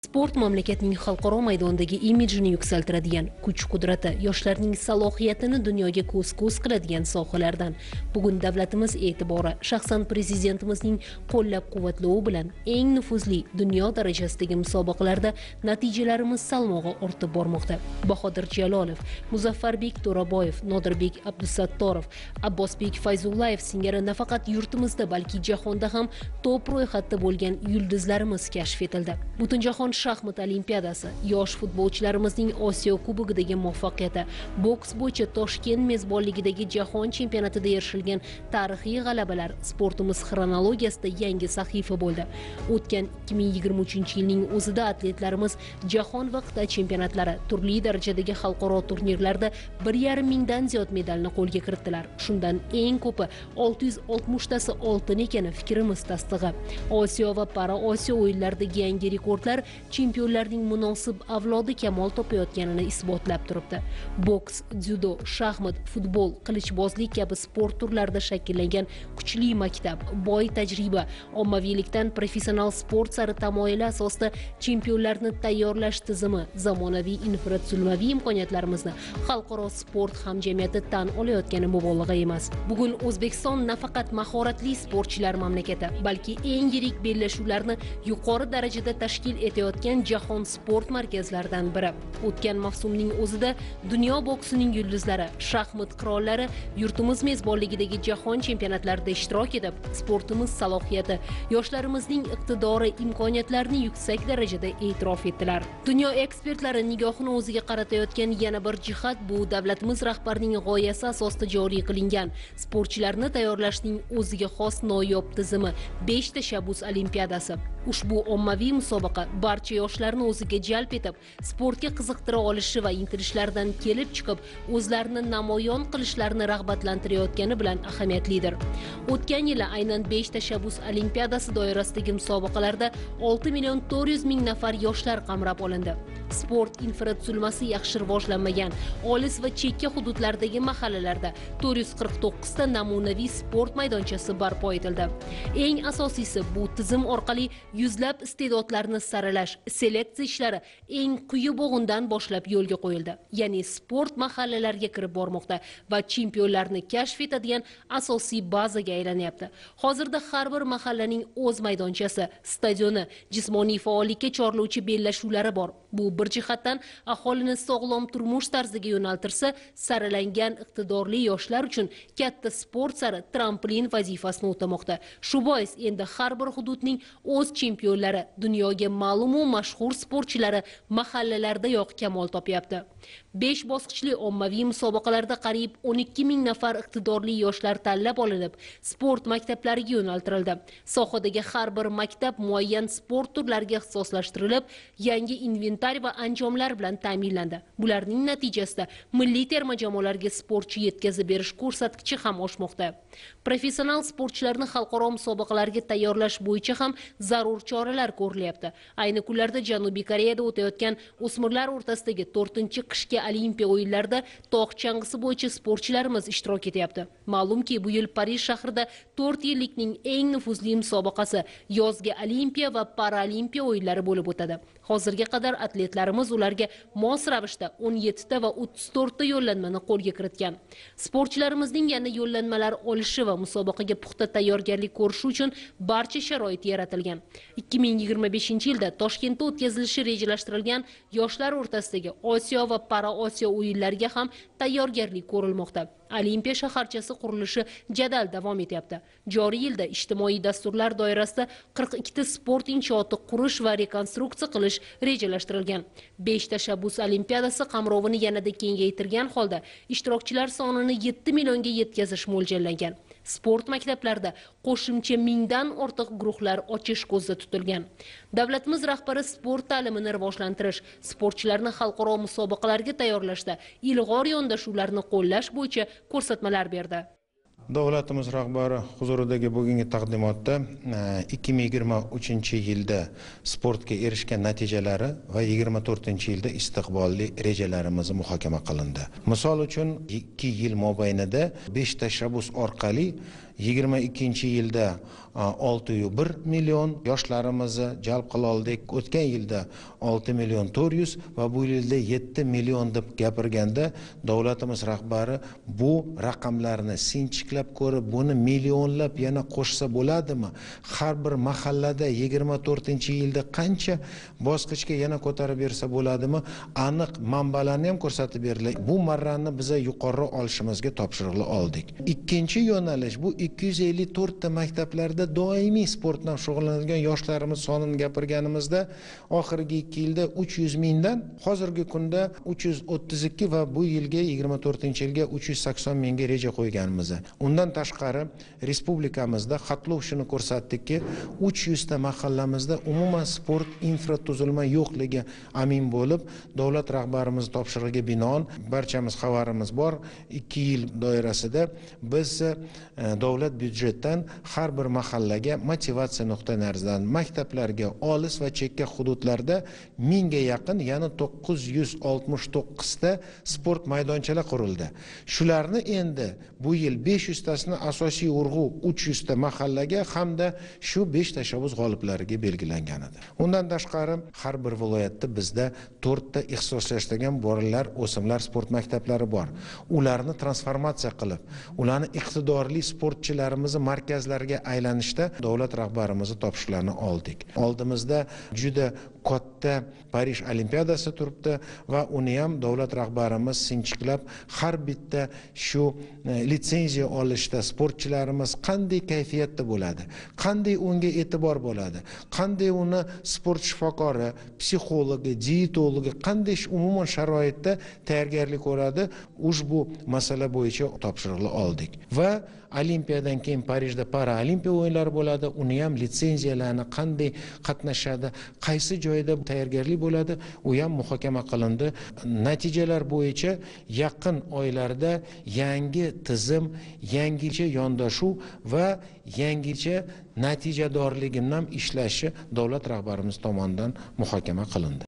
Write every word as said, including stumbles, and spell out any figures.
Sport mamlakatning xalqaro maydondagi imijini yuksaltiradigan, kuch-qudrati, yoshlarning salohiyatini dunyoga ko'z-ko'z qiladigan sohalardan. Bugun davlatimiz e'tibori shaxsan prezidentimizning qo'llab-quvvatlovi bilan eng nufuzli dunyo darajasidagi musobaqalarda natijalarimiz salmog'i ortib bormoqda. Bahodir Jalolov, Muzaffarbek To'raboyev, Nodirbek Abdusattorov, Abbosbek Fayzullayev singari nafaqat yurtimizda, balki jahonda ham top ro'yxatda bo'lgan yulduzlarimiz kashf etildi. Butunjahon shaxmat olimpiadasi, yosh futbolchilarimizning Osiyo kubogidagi muvaffaqiyati, boks bo'yicha Toshkent mezbonligidagi jahon chempionatida erishilgan tarixiy g'alabalar sportimiz xronologiyasida yangi sahifa bo'ldi. O'tgan ikki ming yigirma uchinchi yilning o'zida atletlarimiz jahon va qit'a chempionatlari, turli darajadagi xalqaro turnirlarda bir yarim mingdan ziyod medalni qo'lga kiritdilar. Shundan eng ko'pi olti yuz oltmishtasi oltin ekani fikrimiz tasdig'i. Osiyo va Para Osiyo o'yinlaridagi yangi rekordlar chempionlarning munosib avlodi kamol topayotganini isbotlab turibdi. Boks, dzyudo, shaxmat, futbol, qilichbozlik kabi sport turlarida shakllangan kuchli maktab, boy tajriba, ommaviylikdan professional sport sari tamoyili asosida chempionlarni tayyorlash tizimi, zamonaviy infratuzilmaviy imkoniyatlarimizni xalqaro sport hamjamiyati tan olayotgani mubolag'a emas. Bugun O'zbekiston nafaqat mahoratli sportchilar mamlakati, balki eng yirik bellashuvlarni yuqori darajada tashkil etayotgan jahon sport markazlaridan biri. O'tgan mavsumning o'zida dunyo boksining yulduzlari, shaxmat qirollari yurtimiz mezbonligidagi jahon chempionatlarida ishtirok etib, sportimiz salohiyati, yoshlarimizning iqtidori, imkoniyatlarini yuksak darajada e'tirof etdilar. Dunyo ekspertlari nigohini o'ziga qaratayotgan yana bir jihat bu davlatimiz rahbarining g'oyasi asosida joriy qilingan sportchilarni tayyorlashning o'ziga xos noyob tizimi besh tashabbus olimpiadasi. Ushbu ommaviy musobaqa barcha yoshlarni o'ziga jalb etib, sportga qiziqtira olishi va intilishlaridan kelib chiqib, o'zlarini namoyon qilishlarini rag'batlantirayotgani bilan ahamiyatlidir. O'tgan yili aynan besh tashabbus olimpiadasi doirasidagi musobaqalarda olti million to'rt yuz ming nafar yoshlar qamrab olindi. Sport infratuzilmasi yaxshi rivojlanmagan, olis va chekka hududlardagi mahallalarda to'rt yuz qirq to'qqiz ta namunaviy sport maydonchasi barpo etildi. Eng asosiysi, bu tizim orqali yuzlab iste'dodlarni saralash, seleksiya ishlari eng quyi bo'g'indan boshlab yo'lga qo'yildi. Ya'ni sport mahallalarga kirib bormoqda va chempionlarni kashf etadigan asosiy bazaga aylanyapti. Hozirda har bir mahallaning o'z maydonchasi, stadioni, jismoniy faollikka chorlovchi bellashuvlari bor. Bu bir jihatdan aholini sog'lom turmush tarziga yo'naltirsa, saralangan iqtidorli yoshlar uchun katta sport sari tramplin vazifasini o'tamoqda. Shu bois endi har bir hududning o'z chempionlari, dunyoga ma'lum va mashhur sportchilari mahallalardayoq kamol topyapti. besh bosqichli ommaviy musobaqalarda qariyb o'n ikki ming nafar iqtidorli yoshlar tanlab olinib, sport maktablariga yo'naltirildi. Sohadagi har bir maktab muayyan sport turlariga ixtisoslashtirilib, yangi inventariy va anjomlar bilan ta'minlandi. Bularning natijasida milliy terma jamoalarga sportchi yetkazib berish ko'rsatkichi ham oshmoqda. Professional sportchilarni xalqaro musobaqalarga tayyorlash bo'yicha ham zarur choralar ko'rilyapti. Ayni kunlarda Janubiy Koreyada o'tayotgan o'smirlar o'rtasidagi to'rtinchi qishki Olimpiya o'yinlarida tog' chang'isi bo'yicha sportchilarimiz ishtirok etyapti. Ma'lumki, bu yil Parij shahrida to'rt yillikning eng nufuzli musobaqasi yozgi Olimpiya va Paralimpiya o'yinlari bo'lib o'tadi. Hozirga qadar atletlarimiz ularga mos ravishda o'n yetti ta va o'ttiz to'rt ta yo'llanmani qo'lga kiritgan. Sportchilarimizning yana yo'llanmalar olishi va musobaqaga puxta tayyorgarlik ko'rishi uchun barcha sharoit yaratilgan. ikki ming yigirma beshinchi yilda Toshkentda o'tkazilishi rejalashtirilgan yoshlar o'rtasidagi Osiyo va Para Osiyo o'yinlariga ham tayyorgarlik ko'rilmoqda. Olimpiya shaharchasi qurilishi jadal davom etyapti. Joriy yilda ijtimoiy dasturlar doirasida qirq ikki ta sport inshooti qurish va rekonstruksiya qilish rejalashtirilgan. besh tashabbus olimpiadasi qamrovini yanada kengaytirgan holda ishtirokchilar sonini yetti millionga yetkazish mo'ljallangan. Sport maktablarida qo'shimcha mingdan ortiq guruhlar ochish ko'zda tutilgan. Davlatimiz rahbari sport ta'limini rivojlantirish, sportchilarni xalqaro musobaqalarga tayyorlashda ilg'or yondashuvlarni qo'llash bo'yicha ko'rsatmalar berdi. Davlatimiz rahbari huzuridagi bugungi taqdimotda ikki ming yigirma uchinchi yilda sportga erishgan natijalari va yigirma to'rtinchi yilda istiqbolli rejalarimiz muhokama qilindi. Misol uchun ikki yil mobaynida besh tashabbus orqali yigirma ikkinchi yilda olti yuz bir million yoshlarimizni jalb qila oldik. O'tgan yilda olti million to'rt yuz va bu yilda yetti million deb gapirganda davlatimiz rahbari bu raqamlarni sinchiklab ko'rib, buni millionlab yana qo'shsa bo'ladimi? Har bir mahallada yigirma to'rtinchi yilda qancha bosqichga yana ko'tarib bersa bo'ladimi? Aniq manbalarni ham ko'rsatib berildi. Bu marrani biza yuqori olishimizga topshiriqli oldik. Ikkinchi yo'nalish bu ikki yuz ellik to'rt ta maktablarda doimiy sport bilan shug'ullanadigan yoshlarimiz sonini gapirganimizda oxirgi ikki yilda uch yuz mingdan hozirgi kunda uch yuz o'ttiz ikki va bu yilga yigirma to'rtinchi yilga uch yuz sakson mingga reja qo'yganmiz. Undan tashqari respublikamizda xatlov shuni ko'rsatdiki, uch yuz ta mahallamizda umuman sport infratuzilma yo'qligi amin bo'lib, davlat rahbarimiz topshirig'iga binoan barchamiz xabarimiz bor. ikki yil doirasida biz davlat byudjetdan har bir mahallaga motivatsiya nuqtai nazaridan maktablarga olis va chekka hududlarda mingga yaqin, ya'ni to'qqiz yuz oltmish to'qqiz ta sport maydonchalar qurildi. Shularni endi bu yil besh yuz tasini asosiy urg'u uch yuz ta mahallaga hamda shu besh tashabbus g'oliblariga belgilangan edi. Undan tashqari har bir viloyatda bizda to'rt ta ixtisoslashtirilgan bolalar, o'smirlar sport maktablari bor. Ularni transformatsiya qilib, ularni iqtidorli sportchilarimizni markazlariga aylanishda davlat rahbarimizni topshiriqlarini oldik. Oldimizda juda katta Parij olimpiadasi turibdi va uni ham davlat rahbarimiz sinchiklab har bitta shu litsenziya olishda sportchilarimiz qanday kayfiyatda bo'ladi, qanday unga e'tibor bo'ladi, qanday uni sport shifokori, psixologi, dietologi qanday umuman sharoitda tayyorgarlik ko'radi, ushbu masala bo'yicha topshiriqlar oldik. Va olimpiyadan keyin Parijda paralimpiya o'yinlari bo'ladi. Uni ham litsenziyalarni qanday qatnashadi, qaysi joyda tayyorgarlik bo'ladi, u ham muhokama qilindi. Natijalar bo'yicha yaqin oylarda yangi tizim, yangicha yondashuv va yangicha natijadorligini ham ishlashi davlat rahbarimiz tomonidan muhokama qilindi.